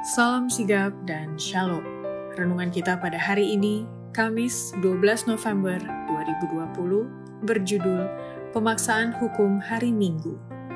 Salam sigap dan shalom. Renungan kita pada hari ini, Kamis 12 November 2020, berjudul Pemaksaan Hukum Hari Minggu.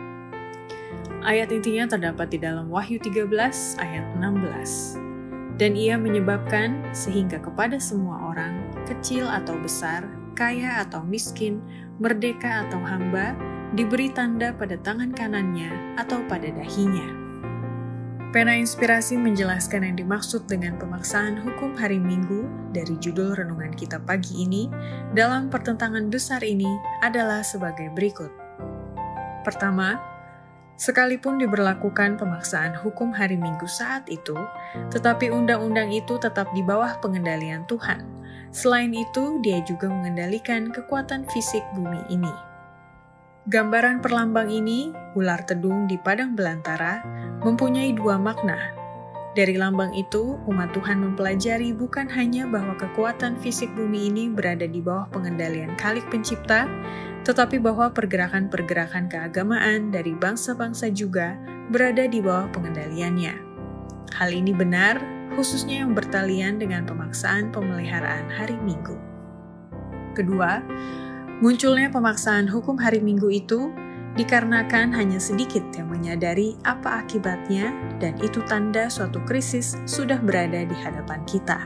Ayat intinya terdapat di dalam Wahyu 13 ayat 16. Dan ia menyebabkan sehingga kepada semua orang, kecil atau besar, kaya atau miskin, merdeka atau hamba, diberi tanda pada tangan kanannya atau pada dahinya. Pena Inspirasi menjelaskan yang dimaksud dengan pemaksaan hukum hari Minggu dari judul renungan kita pagi ini dalam pertentangan besar ini adalah sebagai berikut. Pertama, sekalipun diberlakukan pemaksaan hukum hari Minggu saat itu, tetapi undang-undang itu tetap di bawah pengendalian Tuhan. Selain itu, dia juga mengendalikan kekuatan fisik bumi ini. Gambaran perlambang ini, ular tedung di padang belantara, mempunyai dua makna. Dari lambang itu, umat Tuhan mempelajari bukan hanya bahwa kekuatan fisik bumi ini berada di bawah pengendalian Khalik Pencipta, tetapi bahwa pergerakan-pergerakan keagamaan dari bangsa-bangsa juga berada di bawah pengendaliannya. Hal ini benar, khususnya yang bertalian dengan pemaksaan pemeliharaan hari Minggu. Kedua, munculnya pemaksaan hukum hari Minggu itu dikarenakan hanya sedikit yang menyadari apa akibatnya, dan itu tanda suatu krisis sudah berada di hadapan kita.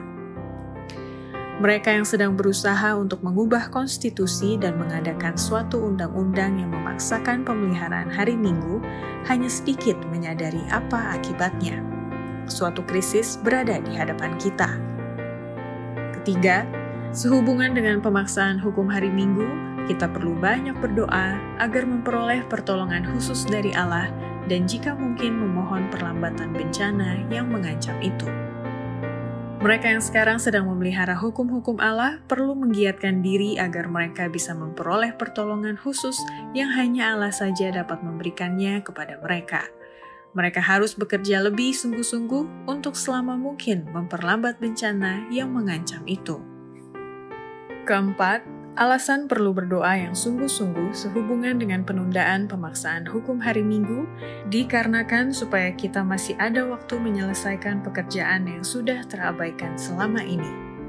Mereka yang sedang berusaha untuk mengubah konstitusi dan mengadakan suatu undang-undang yang memaksakan pemeliharaan hari Minggu hanya sedikit menyadari apa akibatnya. Suatu krisis berada di hadapan kita. Ketiga, sehubungan dengan pemaksaan hukum hari Minggu, kita perlu banyak berdoa agar memperoleh pertolongan khusus dari Allah dan jika mungkin memohon perlambatan bencana yang mengancam itu. Mereka yang sekarang sedang memelihara hukum-hukum Allah perlu menggiatkan diri agar mereka bisa memperoleh pertolongan khusus yang hanya Allah saja dapat memberikannya kepada mereka. Mereka harus bekerja lebih sungguh-sungguh untuk selama mungkin memperlambat bencana yang mengancam itu. Keempat, alasan perlu berdoa yang sungguh-sungguh sehubungan dengan penundaan pemaksaan hukum hari Minggu dikarenakan supaya kita masih ada waktu menyelesaikan pekerjaan yang sudah terabaikan selama ini.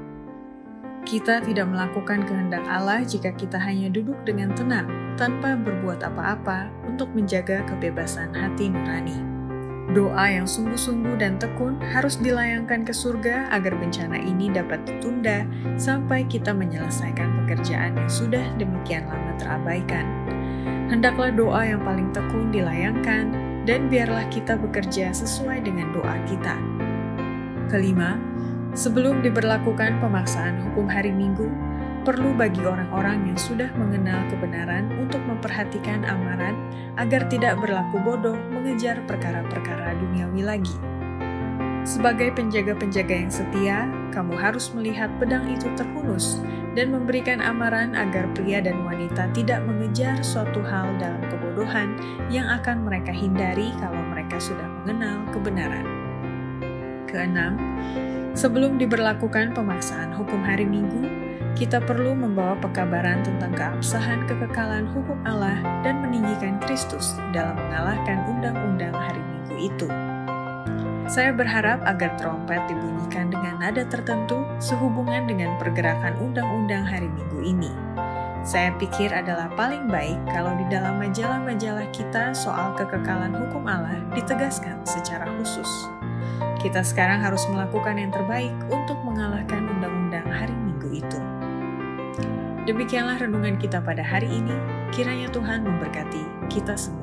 Kita tidak melakukan kehendak Allah jika kita hanya duduk dengan tenang tanpa berbuat apa-apa untuk menjaga kebebasan hati nurani. Doa yang sungguh-sungguh dan tekun harus dilayangkan ke surga agar bencana ini dapat ditunda sampai kita menyelesaikan pekerjaan yang sudah demikian lama terabaikan. Hendaklah doa yang paling tekun dilayangkan dan biarlah kita bekerja sesuai dengan doa kita. Kelima, sebelum diberlakukan pemaksaan hukum hari Minggu, perlu bagi orang-orang yang sudah mengenal kebenaran untuk memperhatikan amaran agar tidak berlaku bodoh mengejar perkara-perkara duniawi lagi. Sebagai penjaga-penjaga yang setia, kamu harus melihat pedang itu terhunus dan memberikan amaran agar pria dan wanita tidak mengejar suatu hal dalam kebodohan yang akan mereka hindari kalau mereka sudah mengenal kebenaran. Keenam, sebelum diberlakukan pemaksaan hukum hari Minggu, kita perlu membawa pekabaran tentang keabsahan kekekalan hukum Allah dan meninggikan Kristus dalam mengalahkan undang-undang hari Minggu itu. Saya berharap agar trompet dibunyikan dengan nada tertentu sehubungan dengan pergerakan undang-undang hari Minggu ini. Saya pikir adalah paling baik kalau di dalam majalah-majalah kita soal kekekalan hukum Allah ditegaskan secara khusus. Kita sekarang harus melakukan yang terbaik untuk mengalahkan undang-undang hari Minggu itu. Demikianlah renungan kita pada hari ini. Kiranya Tuhan memberkati kita semua.